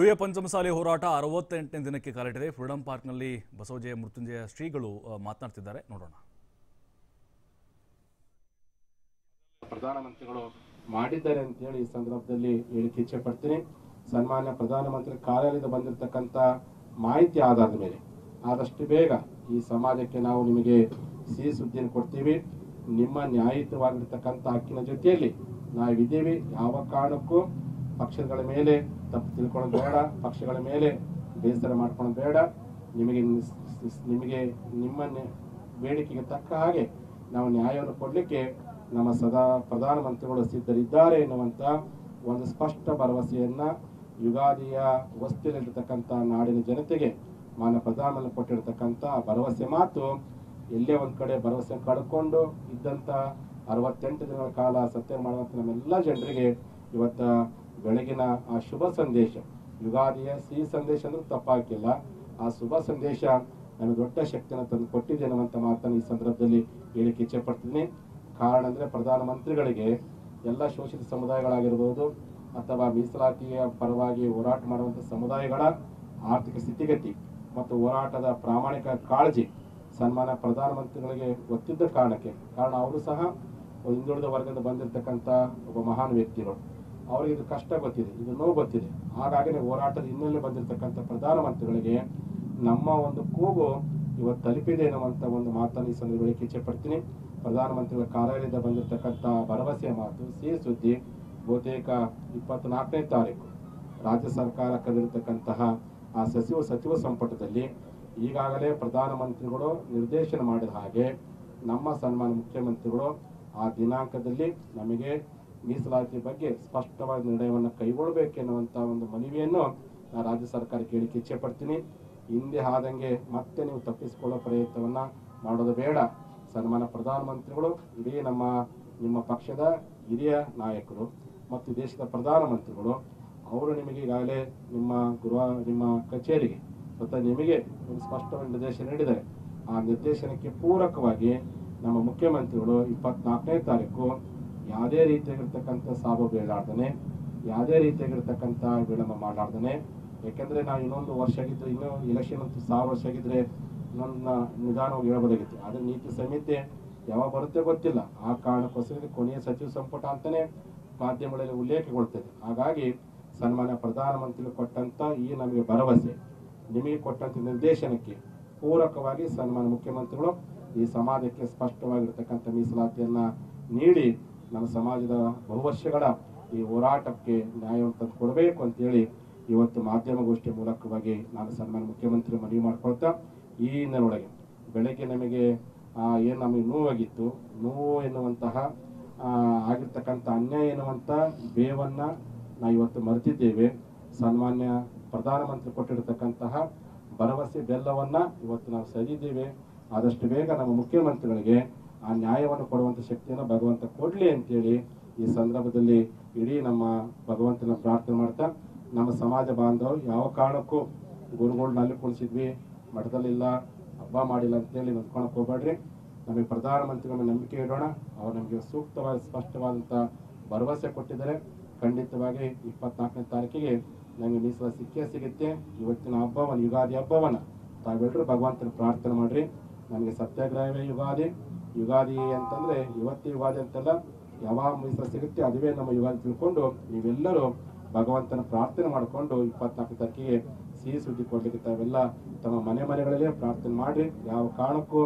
ಟುಯ ಪಂಚಮಸಾಲಿ ಹೋರಾಟ 68ನೇ ದಿನಕ್ಕೆ ಕಾಲಿಟ್ಟಿದೆ. ಫ್ರೀಡಂ ಪಾರ್ಕ್ನಲ್ಲಿ ಬಸವಜಯ ಮೃತ್ಯುಂಜಯ ಶ್ರೀಗಳು ಮಾತನಾಡ್ತಿದ್ದಾರೆ, ನೋಡೋಣ. ಪ್ರಧಾನಮಂತ್ರಿಗಳು ಮಾಡಿದ್ದಾರೆ ಅಂತ ಹೇಳಿ ಈ ಸಂದರ್ಭದಲ್ಲಿ ಹೇಳಿಕ್ಕೆ ಇಚ್ಛೆ ಪಡ್ತೀನಿ. ಸನ್ಮಾನ್ಯ ಪ್ರಧಾನಮಂತ್ರಿ ಕಾರ್ಯಾಲಯದ ಬಂದಿರತಕ್ಕಂತ ಮಾಹಿತಿ ಆಧಾರದ ಮೇಲೆ ಆದಷ್ಟು ಬೇಗ ಈ ಸಮಾಜಕ್ಕೆ ನಾವು ನಿಮಗೆ ಸಿಹಿ ಸುದ್ದಿಯನ್ನು ಕೊಡ್ತೀವಿ. ನಿಮ್ಮ ನ್ಯಾಯಯುತವಾಗಿರ್ತಕ್ಕಂಥ ಹಕ್ಕಿನ ಜೊತೆಯಲ್ಲಿ ನಾವಿದ್ದೀವಿ. ಯಾವ ಕಾರಣಕ್ಕೂ ಪಕ್ಷಗಳ ಮೇಲೆ ತಪ್ಪು ತಿಳ್ಕೊಳ್ಳೋದು ಬೇಡ, ಪಕ್ಷಗಳ ಮೇಲೆ ಬೇಸರ ಮಾಡ್ಕೊಳ್ಳೋದು ಬೇಡ. ನಿಮಗೆ ನಿಮ್ಮ ಬೇಡಿಕೆಗೆ ತಕ್ಕ ಹಾಗೆ ನಾವು ನ್ಯಾಯವನ್ನು ಕೊಡಲಿಕ್ಕೆ ನಮ್ಮ ಸದಾ ಪ್ರಧಾನಮಂತ್ರಿಗಳು ಸಿದ್ಧರಿದ್ದಾರೆ ಎನ್ನುವಂಥ ಒಂದು ಸ್ಪಷ್ಟ ಭರವಸೆಯನ್ನ ಯುಗಾದಿಯ ವಸ್ತುವಿನಲ್ಲಿರ್ತಕ್ಕಂಥ ನಾಡಿನ ಜನತೆಗೆ ಮಾನ್ಯ ಪ್ರಧಾನಮಂತ್ರಿ ಕೊಟ್ಟಿರತಕ್ಕಂಥ ಭರವಸೆ ಮಾತು ಎಲ್ಲೇ ಒಂದು ಕಡೆ ಭರವಸೆ ಕಳ್ಕೊಂಡು ಇದ್ದಂಥ 68 ದಿನಗಳ ಕಾಲ ಸತ್ಯ ಮಾಡುವಂಥ ನಮ್ಮೆಲ್ಲ ಜನರಿಗೆ ಇವತ್ತ ಬೆಳಗಿನ ಆ ಶುಭ ಸಂದೇಶ, ಯುಗಾದಿಯ ಸಿಹಿ ಸಂದೇಶ ಅಂದ್ರೆ ತಪ್ಪಾಗಿಲ್ಲ. ಆ ಶುಭ ಸಂದೇಶ ನನಗೆ ದೊಡ್ಡ ಶಕ್ತಿಯನ್ನು ತಂದು ಕೊಟ್ಟಿದೆ ಅನ್ನುವಂಥ ಮಾತನ್ನು ಈ ಸಂದರ್ಭದಲ್ಲಿ ಹೇಳಿಕ್ಕೆ ಇಚ್ಛೆ ಪಡ್ತೀನಿ. ಕಾರಣ ಅಂದ್ರೆ ಪ್ರಧಾನಮಂತ್ರಿಗಳಿಗೆ ಎಲ್ಲ ಶೋಷಿತ ಸಮುದಾಯಗಳಾಗಿರ್ಬೋದು ಅಥವಾ ಮೀಸಲಾತಿಯ ಪರವಾಗಿ ಹೋರಾಟ ಮಾಡುವಂಥ ಸಮುದಾಯಗಳ ಆರ್ಥಿಕ ಸ್ಥಿತಿಗತಿ ಮತ್ತು ಹೋರಾಟದ ಪ್ರಾಮಾಣಿಕ ಕಾಳಜಿ ಸನ್ಮಾನ್ಯ ಪ್ರಧಾನಮಂತ್ರಿಗಳಿಗೆ ಗೊತ್ತಿದ್ದ ಕಾರಣಕ್ಕೆ, ಕಾರಣ ಅವರು ಸಹ ಹಿಂದುಳಿದ ವರ್ಗದ ಬಂದಿರತಕ್ಕಂಥ ಒಬ್ಬ ಮಹಾನ್ ವ್ಯಕ್ತಿಗಳು, ಅವರಿಗೆ ಇದು ಕಷ್ಟ ಗೊತ್ತಿದೆ, ಇದು ನೋವು ಗೊತ್ತಿದೆ. ಹಾಗಾಗಿ ಹೋರಾಟದ ಹಿನ್ನೆಲೆ ಬಂದಿರತಕ್ಕಂಥ ಪ್ರಧಾನಮಂತ್ರಿಗಳಿಗೆ ನಮ್ಮ ಒಂದು ಕೂಗು ಇವತ್ತು ತಲುಪಿದೆ ಎನ್ನುವಂಥ ಒಂದು ಮಾತನ್ನು ಈ ಸಂದರ್ಭದಲ್ಲಿ ಇಚ್ಛೆ ಪಡ್ತೀನಿ. ಪ್ರಧಾನಮಂತ್ರಿಗಳ ಕಾರ್ಯಾಲಯದ ಬಂದಿರತಕ್ಕಂಥ ಭರವಸೆಯ ಮಾತು, ಸಿಹಿ ಸುದ್ದಿ ಬಹುತೇಕ 24ನೇ ತಾರೀಕು ರಾಜ್ಯ ಸರ್ಕಾರ ಕರೆದಿರತಕ್ಕಂತಹ ಆ ಸಚಿವ ಸಂಪುಟದಲ್ಲಿ ಈಗಾಗಲೇ ಪ್ರಧಾನಮಂತ್ರಿಗಳು ನಿರ್ದೇಶನ ಮಾಡಿದ ಹಾಗೆ ನಮ್ಮ ಸನ್ಮಾನ್ಯ ಮುಖ್ಯಮಂತ್ರಿಗಳು ಆ ದಿನಾಂಕದಲ್ಲಿ ನಮಗೆ ಮೀಸಲಾತಿ ಬಗ್ಗೆ ಸ್ಪಷ್ಟವಾದ ನಿರ್ಣಯವನ್ನು ಕೈಗೊಳ್ಳಬೇಕೆನ್ನುವಂಥ ಒಂದು ಮನವಿಯನ್ನು ನಾನು ರಾಜ್ಯ ಸರ್ಕಾರಕ್ಕೆ ಹೇಳಿಕ್ಕೆ ಇಚ್ಛೆ ಪಡ್ತೀನಿ. ಹಿಂದೆ ಆದಂಗೆ ಮತ್ತೆ ನೀವು ತಪ್ಪಿಸಿಕೊಳ್ಳೋ ಪ್ರಯತ್ನವನ್ನ ಮಾಡೋದು ಬೇಡ. ಸನ್ಮಾನ್ಯ ಪ್ರಧಾನಮಂತ್ರಿಗಳು ಇಡೀ ನಿಮ್ಮ ಪಕ್ಷದ ಹಿರಿಯ ನಾಯಕರು ಮತ್ತು ದೇಶದ ಪ್ರಧಾನಮಂತ್ರಿಗಳು, ಅವರು ನಿಮಗೆ ಈಗಾಗಲೇ ನಿಮ್ಮ ಕಚೇರಿಗೆ ಮತ್ತು ನಿಮಗೆ ಒಂದು ಸ್ಪಷ್ಟವಾದ ನಿರ್ದೇಶನ ನೀಡಿದ್ದಾರೆ. ಆ ನಿರ್ದೇಶನಕ್ಕೆ ಪೂರಕವಾಗಿ ನಮ್ಮ ಮುಖ್ಯಮಂತ್ರಿಗಳು 24ನೇ ತಾರೀಕು ಯಾವುದೇ ರೀತಿಯಾಗಿರ್ತಕ್ಕಂಥ ಸಾವು ಬೇಡಾಡ್ತಾನೆ, ಯಾವುದೇ ರೀತಿಯಾಗಿರ್ತಕ್ಕಂಥ ವಿಳಂಬ ಮಾಡಾಡ್ತಾನೆ. ಯಾಕೆಂದ್ರೆ ನಾವು ಇನ್ನೊಂದು ವರ್ಷ ಆಗಿದ್ರೆ, ಇನ್ನೂ ಎಲೆಕ್ಷನ್ ಅಂತೂ 1000 ವರ್ಷ ಆಗಿದ್ರೆ ಇನ್ನೊಂದು ನಿಧಾನವಾಗಿ ಹೇಳ್ಬೋದಾಗಿತ್ತು. ಆದ್ರೆ ನೀತಿ ಸಂಹಿತೆ ಯಾವಾಗ ಬರುತ್ತೆ ಗೊತ್ತಿಲ್ಲ. ಆ ಕಾರಣಕ್ಕೋಸ್ಕರ ಕೊನೆಯ ಸಚಿವ ಸಂಪುಟ ಅಂತಾನೆ ಮಾಧ್ಯಮಗಳಲ್ಲಿ ಉಲ್ಲೇಖಗೊಳ್ತದೆ. ಹಾಗಾಗಿ ಸನ್ಮಾನ್ಯ ಪ್ರಧಾನಮಂತ್ರಿಗಳು ಕೊಟ್ಟಂತ ಈ ನಮಗೆ ಭರವಸೆ, ನಿಮಗೆ ಕೊಟ್ಟಂತ ನಿರ್ದೇಶನಕ್ಕೆ ಪೂರಕವಾಗಿ ಸನ್ಮಾನ್ಯ ಮುಖ್ಯಮಂತ್ರಿಗಳು ಈ ಸಮಾಜಕ್ಕೆ ಸ್ಪಷ್ಟವಾಗಿರ್ತಕ್ಕಂಥ ಮೀಸಲಾತಿಯನ್ನ ನೀಡಿ ನಮ್ಮ ಸಮಾಜದ ಬಹುವರ್ಷಗಳ ಈ ಹೋರಾಟಕ್ಕೆ ನ್ಯಾಯವನ್ನು ತಂದು ಕೊಡಬೇಕು ಅಂತೇಳಿ ಇವತ್ತು ಮಾಧ್ಯಮಗೋಷ್ಠಿ ಮೂಲಕವಾಗಿ ನಾನು ಸನ್ಮಾನ್ಯ ಮುಖ್ಯಮಂತ್ರಿ ಮನವಿ ಮಾಡ್ಕೊಳ್ತಾ, ಈ ಹಿನ್ನೆಲೆಯೊಳಗೆ ಬೆಳಗ್ಗೆ ನಮಗೆ ಏನು ನಮಗೆ ನೋವಾಗಿತ್ತು, ನೋವು ಎನ್ನುವಂತಹ ಆಗಿರ್ತಕ್ಕಂಥ ಅನ್ಯಾಯ ಎನ್ನುವಂಥ ಬೇವನ್ನ ನಾವು ಇವತ್ತು ಮರೆತಿದ್ದೇವೆ. ಸನ್ಮಾನ್ಯ ಪ್ರಧಾನಮಂತ್ರಿ ಕೊಟ್ಟಿರತಕ್ಕಂತಹ ಭರವಸೆ ಬೆಲ್ಲವನ್ನ ಇವತ್ತು ನಾವು ಸರಿದಿದ್ದೇವೆ. ಆದಷ್ಟು ಬೇಗ ನಮ್ಮ ಮುಖ್ಯಮಂತ್ರಿಗಳಿಗೆ ಆ ನ್ಯಾಯವನ್ನು ಕೊಡುವಂಥ ಶಕ್ತಿಯನ್ನು ಭಗವಂತ ಕೊಡ್ಲಿ ಅಂತೇಳಿ ಈ ಸಂದರ್ಭದಲ್ಲಿ ಇಡೀ ನಮ್ಮ ಭಗವಂತನ ಪ್ರಾರ್ಥನೆ ಮಾಡ್ತಾ, ನಮ್ಮ ಸಮಾಜ ಬಾಂಧವರು ಯಾವ ಕಾರಣಕ್ಕೂ ಗುರುಗಳನ್ನಲ್ಲಿ ಕುಣಿಸಿದ್ವಿ, ಮಠದಲ್ಲಿಲ್ಲ, ಹಬ್ಬ ಮಾಡಿಲ್ಲ ಅಂತೇಳಿ ನಂಬ್ಕೊಳಕ್ ಹೋಗ್ಬೇಡ್ರಿ. ನಮಗೆ ಪ್ರಧಾನಮಂತ್ರಿಗಳ ನಂಬಿಕೆ ಇಡೋಣ. ಅವರು ನಮಗೆ ಸೂಕ್ತವಾದ ಸ್ಪಷ್ಟವಾದಂಥ ಭರವಸೆ ಕೊಟ್ಟಿದ್ದಾರೆ. ಖಂಡಿತವಾಗಿ 24ನೇ ತಾರೀಕಿಗೆ ನಮಗೆ ಮೀಸಲಾತಿ ಸಿಕ್ಕೇ ಸಿಗುತ್ತೆ. ಇವತ್ತಿನ ಹಬ್ಬವನ್ನು, ಯುಗಾದಿ ಹಬ್ಬವನ್ನ ತಾವೆಲ್ಲರೂ ಭಗವಂತನ ಪ್ರಾರ್ಥನೆ ಮಾಡ್ರಿ. ನಮಗೆ ಸತ್ಯಾಗ್ರಹವೇ ಯುಗಾದಿ ಅಂತಂದ್ರೆ ಇವತ್ತೇ ಯುಗಾದಿ ಅಂತಲ್ಲ, ಯಾವಾಗ ಮೀಸಲಾತಿ ಸಿಗುತ್ತೆ ಅದುವೇ ನಮ್ಮ ಯುಗಾದಿ ತಿಳ್ಕೊಂಡು ನೀವೆಲ್ಲರೂ ಭಗವಂತನ ಪ್ರಾರ್ಥನೆ ಮಾಡಿಕೊಂಡು 24ನೇ ತಾರೀಕಿಗೆ ಸಿಹಿ ಸುದ್ದಿ ಕೊಡ್ಲಿಕ್ಕೆ ತಾವೆಲ್ಲ ತಮ್ಮ ಮನೆಗಳಲ್ಲೇ ಪ್ರಾರ್ಥನೆ ಮಾಡ್ರಿ. ಯಾವ ಕಾರಣಕ್ಕೂ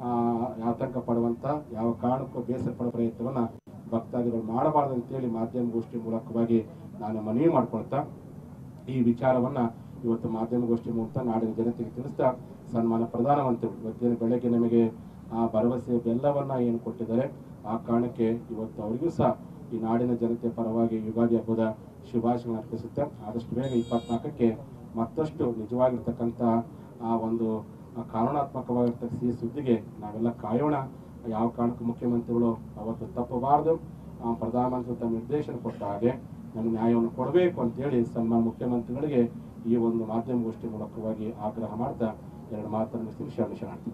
ಆತಂಕ ಪಡುವಂತ, ಯಾವ ಕಾರಣಕ್ಕೂ ಬೇಸರ ಪಡುವ ಪ್ರಯತ್ನವನ್ನ ಭಕ್ತಾದಿಗಳು ಮಾಡಬಾರ್ದು ಅಂತೇಳಿ ಮಾಧ್ಯಮಗೋಷ್ಠಿ ಮೂಲಕವಾಗಿ ನಾನು ಮನವಿ ಮಾಡ್ಕೊಳ್ತಾ, ಈ ವಿಚಾರವನ್ನ ಇವತ್ತು ಮಾಧ್ಯಮಗೋಷ್ಠಿ ಮೂಲಕ ನಾಡಿನ ಜನತೆಗೆ ತಿಳಿಸ್ತಾ, ಸನ್ಮಾನ್ಯ ಪ್ರಧಾನಮಂತ್ರಿಗಳು ಇವತ್ತೇನು ಬೆಳಗ್ಗೆ ನಮಗೆ ಆ ಭರವಸೆ ಬೆಲ್ಲವನ್ನ ಏನು ಕೊಟ್ಟಿದ್ದಾರೆ, ಆ ಕಾರಣಕ್ಕೆ ಇವತ್ತು ಅವರಿಗೂ ಸಹ ಈ ನಾಡಿನ ಜನತೆ ಪರವಾಗಿ ಯುಗಾದಿ ಹಬ್ಬದ ಶುಭಾಶಯಗಳನ್ನು ಅರ್ಪಿಸುತ್ತೆ. ಆದಷ್ಟು ಬೇಗ 24ಕ್ಕೆ ಮತ್ತಷ್ಟು ನಿಜವಾಗಿರ್ತಕ್ಕಂಥ ಆ ಒಂದು ಕಾರಣಾತ್ಮಕವಾಗಿರ್ತಕ್ಕ ಸಿಹಿ ಸುದ್ದಿಗೆ ನಾವೆಲ್ಲ ಕಾಯೋಣ. ಯಾವ ಕಾರಣಕ್ಕೂ ಮುಖ್ಯಮಂತ್ರಿಗಳು ಅವತ್ತು ತಪ್ಪಬಾರದು. ಪ್ರಧಾನಮಂತ್ರಿ ತಮ್ಮ ನಿರ್ದೇಶನ ಕೊಟ್ಟ ಹಾಗೆ ನಮಗೆ ನ್ಯಾಯವನ್ನು ಕೊಡಬೇಕು ಅಂತೇಳಿ ಸನ್ಮಾನ್ಯ ಮುಖ್ಯಮಂತ್ರಿಗಳಿಗೆ ಈ ಒಂದು ಮಾಧ್ಯಮಗೋಷ್ಠಿ ಮೂಲಕವಾಗಿ ಆಗ್ರಹ ಮಾಡ್ತಾ ಎರಡು ಮಾತನ್ನು ಶರಣಾರ್ಥಿ.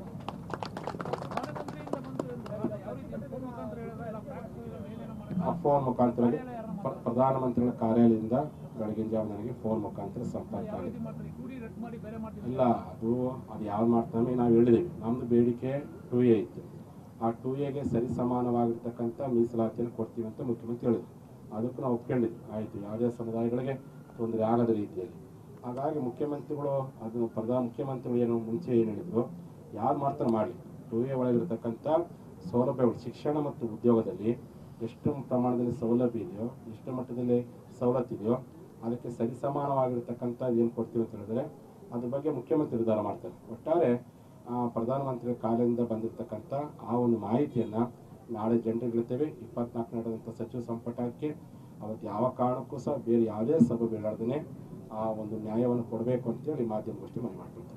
ಫೋನ್ ಮುಖಾಂತರ ಪ್ರಧಾನಮಂತ್ರಿಗಳ ಕಾರ್ಯಾಲಯದಿಂದ ಬೆಳಗಿನ ಜಾವ ನನಗೆ ಫೋನ್ ಮುಖಾಂತರ ಸಂಪರ್ಕ ಆಗಿದೆ. ಇಲ್ಲ, ಅದು ಯಾವ್ದು ಮಾಡ್ತಾನೆ ನಾವು ಹೇಳಿದ್ದೀವಿ. ನಮ್ಮದು ಬೇಡಿಕೆ 2A ಇತ್ತು. ಆ 2Aಗೆ ಸರಿ ಸಮಾನವಾಗಿರ್ತಕ್ಕಂಥ ಮೀಸಲಾತಿಯನ್ನು ಕೊಡ್ತೀವಿ ಅಂತ ಮುಖ್ಯಮಂತ್ರಿ ಹೇಳಿದ್ರು. ಅದಕ್ಕೂ ನಾವು ಒಪ್ಕೊಂಡಿದ್ವಿ. ಆಯಿತು, ಯಾವುದೇ ಸಮುದಾಯಗಳಿಗೆ ತೊಂದರೆ ಆಗದ ರೀತಿಯಲ್ಲಿ. ಹಾಗಾಗಿ ಮುಖ್ಯಮಂತ್ರಿಗಳು ಮುಖ್ಯಮಂತ್ರಿಗಳು ಏನು ಮುಂಚೆ ಏನು ಹೇಳಿದ್ರು, ಯಾರು ಮಾಡ್ತಾರೆ ಮಾಡಲಿ. 2A ಒಳಗಿರ್ತಕ್ಕಂಥ ಸೌಲಭ್ಯಗಳು ಶಿಕ್ಷಣ ಮತ್ತು ಉದ್ಯೋಗದಲ್ಲಿ ಎಷ್ಟು ಪ್ರಮಾಣದಲ್ಲಿ ಸೌಲಭ್ಯ ಇದೆಯೋ, ಎಷ್ಟು ಮಟ್ಟದಲ್ಲಿ ಸವಲತ್ತಿದೆಯೋ ಅದಕ್ಕೆ ಸರಿಸಮಾನವಾಗಿರ್ತಕ್ಕಂಥ ಏನು ಕೊಡ್ತೀವಿ ಅಂತ ಹೇಳಿದ್ರೆ ಅದ್ರ ಬಗ್ಗೆ ಮುಖ್ಯಮಂತ್ರಿ ನಿರ್ಧಾರ ಮಾಡ್ತಾರೆ. ಒಟ್ಟಾರೆ ಪ್ರಧಾನಮಂತ್ರಿ ಕಾರ್ಯದಿಂದ ಬಂದಿರತಕ್ಕಂಥ ಆ ಒಂದು ಮಾಹಿತಿಯನ್ನು ನಾಳೆ ಜನರಿಗೆ ಹೇಳ್ತೇವೆ. 24 ನಡೆದಂಥ ಸಚಿವ ಸಂಪುಟಕ್ಕೆ ಅವತ್ತು ಯಾವ ಕಾರಣಕ್ಕೂ ಸಹ ಬೇರೆ ಯಾವುದೇ ಸಭೆ ಬೀಳಾರ್ದೇ ಆ ಒಂದು ನ್ಯಾಯವನ್ನು ಕೊಡಬೇಕು ಅಂತೇಳಿ ಮಾಧ್ಯಮಗೋಷ್ಠಿ ಮನವಿ ಮಾಡ್ಕೊಳ್ತಾರೆ.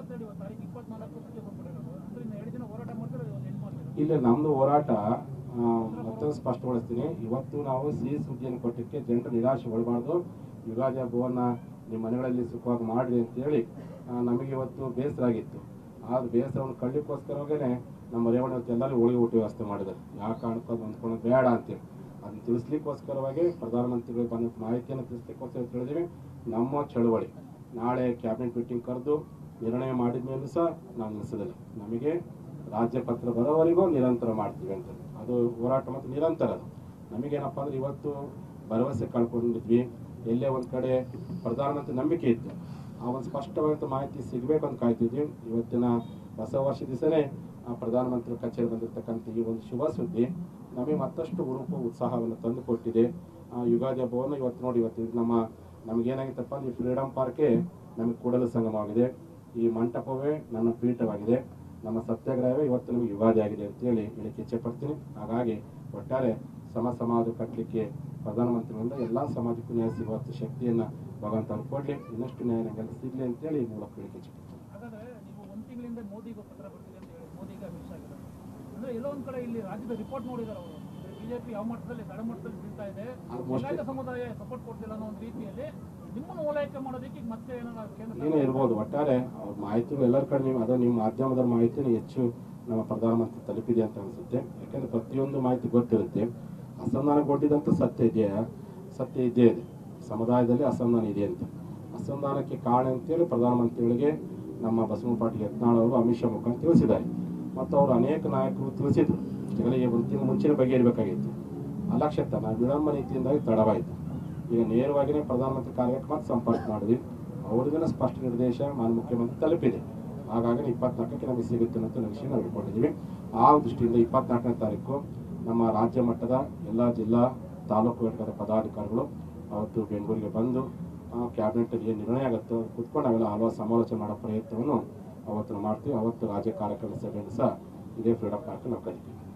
ಇಲ್ಲ, ನಮ್ಮದು ಹೋರಾಟ ಮತ್ತೊಂದು ಸ್ಪಷ್ಟಗೊಳಿಸ್ತೀನಿ. ಇವತ್ತು ನಾವು ಸಿಹಿ ಸುದ್ದಿಯನ್ನು ಕೊಟ್ಟಕ್ಕೆ ಜನರು ನಿರಾಶೆಗೊಳ್ಳಬಾರ್ದು. ಯುಗಾದಿ ಹಬ್ಬವನ್ನು ನಿಮ್ಮ ಮನೆಗಳಲ್ಲಿ ಸುಖವಾಗಿ ಮಾಡಿರಿ ಅಂತೇಳಿ ನಮಗೆ ಇವತ್ತು ಬೇಸರ ಆಗಿತ್ತು. ಆದ್ರೆ ಬೇಸರವನ್ನು ಕಳ್ಳಿಕ್ಕೋಸ್ಕರವಾಗೇ ನಮ್ಮ ರೇವಣ್ಣ ಎಲ್ಲರೂ ಹೋಳಿಗೆ ಊಟ ವ್ಯವಸ್ಥೆ ಮಾಡಿದ್ದಾರೆ. ಯಾವ ಕಾರಣಕ್ಕೂ ಅದು ಹೊಂದ್ಕೊಳ್ಳೋದು ಬೇಡ ಅಂತೇಳಿ ಅದನ್ನು ತಿಳಿಸ್ಲಿಕ್ಕೋಸ್ಕರವಾಗಿ ಪ್ರಧಾನಮಂತ್ರಿಗಳಿಗೆ ಬಂದ ಮಾಹಿತಿಯನ್ನು ತಿಳಿಸ್ಲಿಕ್ಕೋಸ್ಕರ ತಿಳಿದೀವಿ. ನಮ್ಮ ಚಳುವಳಿ ನಾಳೆ ಕ್ಯಾಬಿನೆಟ್ ಮೀಟಿಂಗ್ ಕರೆದು ನಿರ್ಣಯ ಮಾಡಿದ ಮೇಲೂ ಸಹ ನಾವು ನಿಲ್ಲಿಸೋದಿಲ್ಲ. ನಮಗೆ ರಾಜ್ಯ ಪತ್ರ ಬರೋವರೆಗೂ ನಿರಂತರ ಮಾಡ್ತೀವಿ ಅಂತ. ಅದು ಹೋರಾಟ ಮತ್ತು ನಿರಂತರ. ಅದು ನಮಗೇನಪ್ಪ ಅಂದ್ರೆ ಇವತ್ತು ಭರವಸೆ ಕಳ್ಕೊಂಡಿದ್ವಿ. ಎಲ್ಲೇ ಒಂದು ಕಡೆ ಪ್ರಧಾನಮಂತ್ರಿ ನಂಬಿಕೆ ಇತ್ತು, ಆ ಒಂದು ಸ್ಪಷ್ಟವಾದ ಮಾಹಿತಿ ಸಿಗಬೇಕು ಅಂತ ಕಾಯ್ತಿದ್ವಿ. ಇವತ್ತಿನ ಹೊಸ ವರ್ಷ ದಿವಸನೇ ಪ್ರಧಾನಮಂತ್ರಿ ಕಚೇರಿ ಬಂದಿರತಕ್ಕಂಥ ಈ ಒಂದು ಶುಭ ಸುದ್ದಿ ನಮಗೆ ಮತ್ತಷ್ಟು ಹುರುಪು ಉತ್ಸಾಹವನ್ನು ತಂದು ಕೊಟ್ಟಿದೆ. ಯುಗಾದಿ ಹಬ್ಬವನ್ನು ಇವತ್ತು ನೋಡಿ, ಇವತ್ತು ನಮಗೇನಾಗಿತ್ತಪ್ಪ ಅಂದ್ರೆ ಈ ಫ್ರೀಡಮ್ ಪಾರ್ಕೇ ನಮಗೆ ಕೂಡಲ ಸಂಗಮವಾಗಿದೆ. ಈ ಮಂಟಪವೇ ನನ್ನ ಪೀಠವಾಗಿದೆ. ನಮ್ಮ ಸತ್ಯಾಗ್ರಹವೇ ಇವತ್ತು ನಮಗೆ ಯುಗಾದಿ ಆಗಿದೆ ಅಂತೇಳಿ ಹೇಳಿಕ್ಕೆ ಇಚ್ಛೆ ಪಡ್ತೀನಿ. ಹಾಗಾಗಿ ಒಟ್ಟಾರೆ ಸಮಾಜ ಕಟ್ಟಲಿಕ್ಕೆ ಪ್ರಧಾನಮಂತ್ರಿಗಳಿಂದ ಎಲ್ಲ ಸಮಾಜಕ್ಕೂ ನ್ಯಾಯ ಸಿಗುವಂಥ ಶಕ್ತಿಯನ್ನು ಭಗವಂತ ಕೊಡಲಿ, ಇನ್ನಷ್ಟು ನ್ಯಾಯ ನಮಗೆಲ್ಲ ಸಿಗಲಿ ಅಂತೇಳಿ ಈ ಮೂಲಕ ಹೇಳಿಕೆ ಇಚ್ಛೆ ಪಡ್ತೀನಿ. ಹಾಗಾದ್ರೆ ನೀವು ಒಂದು ತಿಂಗಳಿಂದ ಮೋದಿಗೆ ಪತ್ರ ಬರ್ತಿದೆ ಅಂತ ಹೇಳಿ ಮೋದಿಗೆ ಅಮಿತ್ ಶಾ ಅಂದ್ರೆ ಎಲ್ಲೋ ಒಂದ್ ಕಡೆ ಇಲ್ಲಿ ರಾಜ್ಯದ ರಿಪೋರ್ಟ್ ನೋಡಿದಾರೆ ಅವರು. ಬಿಜೆಪಿ ಯಾವ ಮಟ್ಟದಲ್ಲಿ ತಳಮಟ್ಟದಲ್ಲಿ ಬೀಳ್ತಾ ಇದೆ, ಲಿಂಗಾಯತ ಸಮುದಾಯ ಸಪೋರ್ಟ್ ಕೊಡ್ತಿಲ್ಲ ಅನ್ನೋ ಒಂದು ರೀತಿಯಲ್ಲಿ ನಿಮ್ಮನ್ನು ಓಲೈಕೆ ಮಾಡೋದಕ್ಕೆ ಮತ್ತೆ ಏನೇ ಇರ್ಬೋದು. ಒಟ್ಟಾರೆ ಅವ್ರ ಮಾಹಿತಿಗಳು ಎಲ್ಲರ ಕಡೆ ನಿಮ್ಮ ಮಾಧ್ಯಮದ ಮಾಹಿತಿನ ಹೆಚ್ಚು ನಮ್ಮ ಪ್ರಧಾನಮಂತ್ರಿ ತಲುಪಿದೆ ಅಂತ ಅನಿಸುತ್ತೆ. ಯಾಕೆಂದ್ರೆ ಪ್ರತಿಯೊಂದು ಮಾಹಿತಿ ಗೊತ್ತಿರುತ್ತೆ. ಅಸಂಧಾನಗೊಂಡಿದ್ದಂಥ ಸತ್ಯ ಇದ್ದೇ ಇದೆ. ಸಮುದಾಯದಲ್ಲಿ ಅಸಂಧಾನ ಇದೆ ಅಂತ. ಅಸಂಧಾನಕ್ಕೆ ಕಾರಣ ಅಂತೇಳಿ ಪ್ರಧಾನಮಂತ್ರಿಗಳಿಗೆ ನಮ್ಮ ಬಸವ ಪಾಟೀಲ್ ಯತ್ನಾಳ್ ಅವರು ಅಮಿತ್ ಶಾ ಮುಖಾಂತರ ತಿಳಿಸಿದ್ದಾರೆ. ಮತ್ತು ಅವರು ಅನೇಕ ನಾಯಕರು ತಿಳಿಸಿದ್ರು. ಈಗಲೇ ಒಂದು ತಿಂಗಳು ಮುಂಚೆನೇ ಬಗೆಹರಿಬೇಕಾಗಿತ್ತು. ಅಲಕ್ಷ್ಯತನ ವಿಳಂಬ ನೀತಿಯಿಂದಾಗಿ ತಡವಾಯಿತು. ಈಗ ನೇರವಾಗಿಯೇ ಪ್ರಧಾನಮಂತ್ರಿ ಕಾರ್ಯಕ್ಕೆ ಮತ್ತೆ ಸಂಪರ್ಕ ಮಾಡಿದ್ವಿ. ಅವ್ರಿಗಿನ ಸ್ಪಷ್ಟ ನಿರ್ದೇಶ ಮಾನ್ಯ ಮುಖ್ಯಮಂತ್ರಿ ತಲುಪಿದೆ. ಹಾಗಾಗಿ 24ಕ್ಕೆ ನಮಗೆ ಸಿಗುತ್ತೆ ಅಂತ ನಿರೀಕ್ಷೆ ನಾವು ಇಟ್ಕೊಂಡಿದ್ದೀವಿ. ಆ ದೃಷ್ಟಿಯಿಂದ 24ನೇ ತಾರೀಕು ನಮ್ಮ ರಾಜ್ಯ ಮಟ್ಟದ ಎಲ್ಲ ಜಿಲ್ಲಾ ತಾಲೂಕು ಘಟಕದ ಪದಾಧಿಕಾರಿಗಳು ಅವತ್ತು ಬೆಂಗಳೂರಿಗೆ ಬಂದು ಕ್ಯಾಬಿನೆಟಲ್ಲಿ ಏನು ನಿರ್ಣಯ ಆಗುತ್ತೋ ಕುತ್ಕೊಂಡು ನಾವೆಲ್ಲ ಹಲವಾರು ಸಮಾಲೋಚನೆ ಮಾಡೋ ಪ್ರಯತ್ನವನ್ನು ಅವತ್ತು ಮಾಡ್ತೀವಿ. ಅವತ್ತು ರಾಜ್ಯ ಕಾರ್ಯಕ್ರಮ ಸಭೆಯನ್ನು ಸಹ ಇದೇ ಫ್ರೀಡಮ್ ಪಾರ್ಕ್ ನಾವು ಕರಿತೀವಿ.